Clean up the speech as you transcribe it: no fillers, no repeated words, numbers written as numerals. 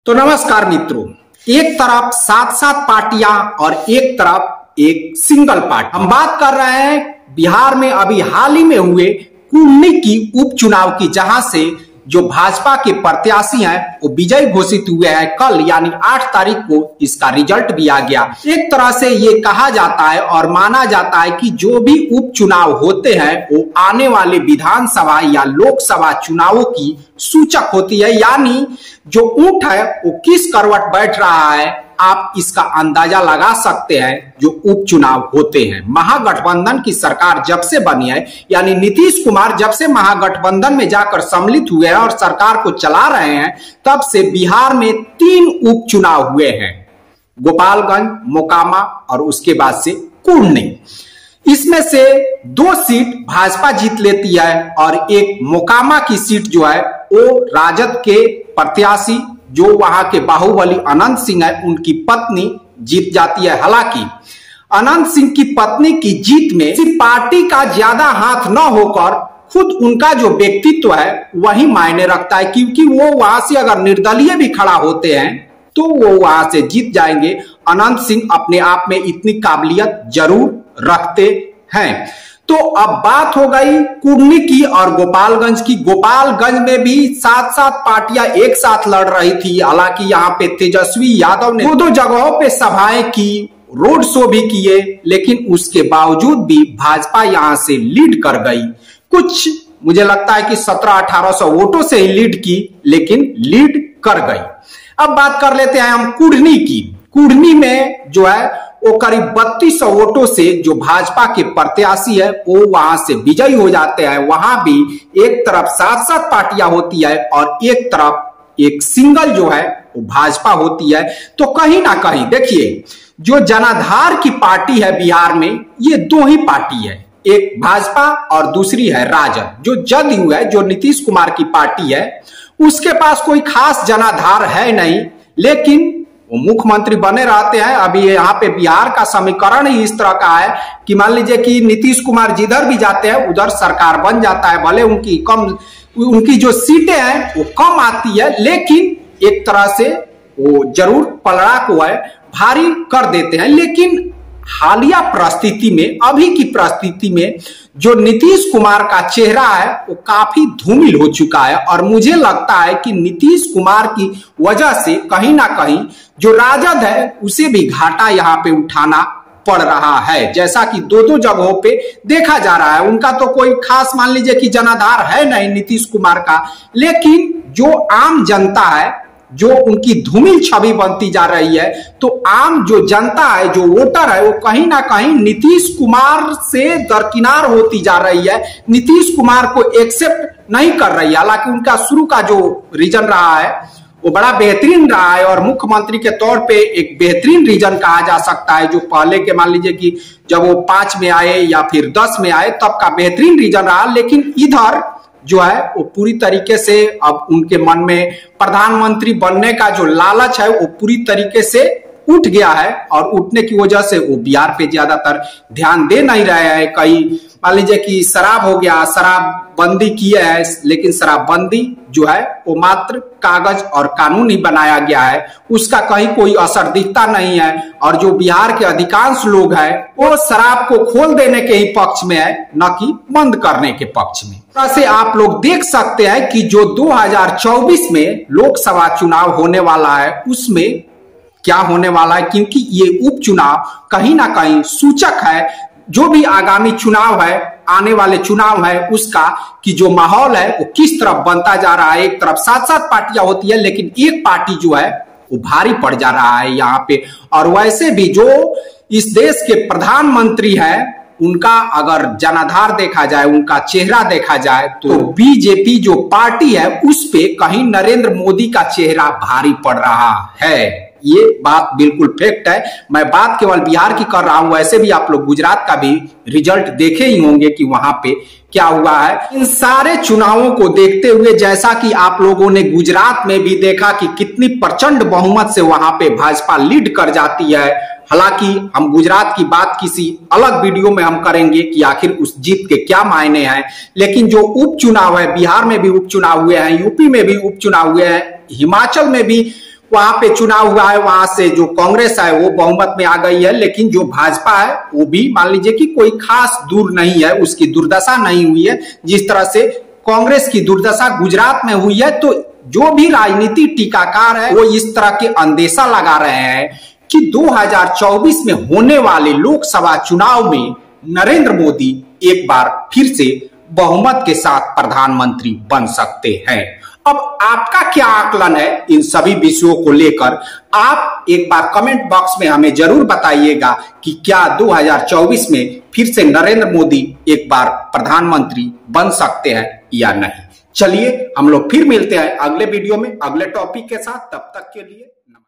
तो नमस्कार मित्रों, एक तरफ सात सात पार्टियां और एक तरफ एक सिंगल पार्टी। हम बात कर रहे हैं बिहार में अभी हाल ही में हुए कुर्नी की उपचुनाव की, जहां से जो भाजपा के प्रत्याशी हैं वो विजयी घोषित हुए हैं। कल यानी 8 तारीख को इसका रिजल्ट भी आ गया। एक तरह से ये कहा जाता है और माना जाता है कि जो भी उपचुनाव होते हैं वो आने वाले विधानसभा या लोकसभा चुनावों की सूचक होती है। यानी जो ऊंट है वो किस करवट बैठ रहा है, आप इसका अंदाजा लगा सकते हैं जो उपचुनाव होते हैं। महागठबंधन की सरकार जब से बनी है, यानी नीतीश कुमार जब से महागठबंधन में जाकर सम्मिलित हुए हैं और सरकार को चला रहे हैं, तब से बिहार में 3 उपचुनाव हुए हैं, गोपालगंज, मोकामा और उसके बाद से कुर्नी। इसमें से 2 सीट भाजपा जीत लेती है और एक मोकामा की सीट जो है वो राजद के प्रत्याशी जो वहां के बाहुबली अनंत सिंह है उनकी पत्नी जीत जाती है। हालांकि अनंत सिंह की पत्नी की जीत में सिर्फ पार्टी का ज्यादा हाथ न होकर खुद उनका जो व्यक्तित्व है वही मायने रखता है, क्योंकि वो वहां से अगर निर्दलीय भी खड़ा होते हैं तो वो वहां से जीत जाएंगे। अनंत सिंह अपने आप में इतनी काबिलियत जरूर रखते हैं। तो अब बात हो गई कुर्नी की और गोपालगंज की। गोपालगंज में भी 7 पार्टियां एक साथ लड़ रही थी। हालांकि यहाँ पे तेजस्वी यादव ने 2 जगहों पे सभाएं की, रोड शो भी किए, लेकिन उसके बावजूद भी भाजपा यहां से लीड कर गई। कुछ मुझे लगता है कि 1700-1800 वोटों से ही लीड की, लेकिन लीड कर गई। अब बात कर लेते हैं हम कुर्नी की। कुर्नी में जो है वो करीब 3200 वोटों से जो भाजपा के प्रत्याशी है वो वहां से विजयी हो जाते हैं। वहां भी एक तरफ 7 पार्टियां होती है और एक तरफ एक सिंगल जो है वो भाजपा होती है। तो कहीं ना कहीं देखिए, जो जनाधार की पार्टी है बिहार में, ये 2 ही पार्टी है, एक भाजपा और दूसरी है राजद। जो जदयू है, जो नीतीश कुमार की पार्टी है, उसके पास कोई खास जनाधार है नहीं, लेकिन वो मुख्यमंत्री बने रहते हैं। अभी यहाँ पे बिहार का समीकरण ही इस तरह का है कि मान लीजिए कि नीतीश कुमार जिधर भी जाते हैं उधर सरकार बन जाता है। भले उनकी जो सीटें हैं वो कम आती है, लेकिन एक तरह से वो जरूर पलड़ा को है भारी कर देते हैं। लेकिन हालिया परिस्थिति में, अभी की परिस्थिति में जो नीतीश कुमार का चेहरा है वो काफी धूमिल हो चुका है और मुझे लगता है कि नीतीश कुमार की वजह से कहीं ना कहीं जो राजद है उसे भी घाटा यहाँ पे उठाना पड़ रहा है। जैसा कि 2 जगहों पे देखा जा रहा है, उनका तो कोई खास मान लीजिए कि जनाधार है नहीं नीतीश कुमार का, लेकिन जो आम जनता है, जो उनकी धूमिल छवि बनती जा रही है, तो आम जो जनता है, जो वोटर है, वो कहीं ना कहीं नीतीश कुमार से दरकिनार होती जा रही है, नीतीश कुमार को एक्सेप्ट नहीं कर रही है। हालांकि उनका शुरू का जो रीजन रहा है वो बड़ा बेहतरीन रहा है और मुख्यमंत्री के तौर पे एक बेहतरीन रीजन कहा जा सकता है। जो पहले के मान लीजिए कि जब वो 5 में आए या फिर 10 में आए तब का बेहतरीन रीजन रहा, लेकिन इधर जो है वो पूरी तरीके से अब उनके मन में प्रधानमंत्री बनने का जो लालच है वो पूरी तरीके से उठ गया है और उठने की वजह से वो बिहार पे ज्यादातर ध्यान दे नहीं रहे हैं। कई मान लीजिए कि शराब हो गया, शराब बंदी किए है, लेकिन शराबबंदी जो है वो मात्र कागज और कानून ही बनाया गया है, उसका कहीं कोई असर दिखता नहीं है। और जो बिहार के अधिकांश लोग हैं वो शराब को खोल देने के ही पक्ष में है, न कि बंद करने के पक्ष में। ऐसे आप लोग देख सकते हैं कि जो 2024 में लोकसभा चुनाव होने वाला है उसमें क्या होने वाला है, क्योंकि ये उपचुनाव कहीं ना कहीं सूचक है जो भी आगामी चुनाव है, आने वाले चुनाव है उसका, कि जो माहौल है वो किस तरफ बनता जा रहा है। एक तरफ 7 पार्टियां होती है, लेकिन एक पार्टी जो है वो भारी पड़ जा रहा है यहाँ पे। और वैसे भी जो इस देश के प्रधानमंत्री है, उनका अगर जनाधार देखा जाए, उनका चेहरा देखा जाए, तो बीजेपी जो पार्टी है उस पे कहीं नरेंद्र मोदी का चेहरा भारी पड़ रहा है। ये बात बिल्कुल फैक्ट है। मैं बात केवल बिहार की कर रहा हूं, वैसे भी आप लोग गुजरात का भी रिजल्ट देखे ही होंगे कि वहां पे क्या हुआ है। इन सारे चुनावों को देखते हुए, जैसा कि आप लोगों ने गुजरात में भी देखा कि कितनी प्रचंड बहुमत से वहां पे भाजपा लीड कर जाती है। हालांकि हम गुजरात की बात किसी अलग वीडियो में हम करेंगे कि आखिर उस जीत के क्या मायने हैं, लेकिन जो उपचुनाव है, बिहार में भी उपचुनाव हुए हैं, यूपी में भी उपचुनाव हुए हैं, हिमाचल में भी वहां पे चुनाव हुआ है, वहां से जो कांग्रेस है वो बहुमत में आ गई है, लेकिन जो भाजपा है वो भी मान लीजिए कि कोई खास दूर नहीं है, उसकी दुर्दशा नहीं हुई है जिस तरह से कांग्रेस की दुर्दशा गुजरात में हुई है। तो जो भी राजनीति टीकाकार है वो इस तरह के अंदेशा लगा रहे हैं कि 2024 में होने वाले लोकसभा चुनाव में नरेंद्र मोदी एक बार फिर से बहुमत के साथ प्रधानमंत्री बन सकते हैं। अब आपका क्या आकलन है इन सभी विषयों को लेकर, आप एक बार कमेंट बॉक्स में हमें जरूर बताइएगा कि क्या 2024 में फिर से नरेंद्र मोदी एक बार प्रधानमंत्री बन सकते हैं या नहीं। चलिए हम लोग फिर मिलते हैं अगले वीडियो में अगले टॉपिक के साथ, तब तक के लिए।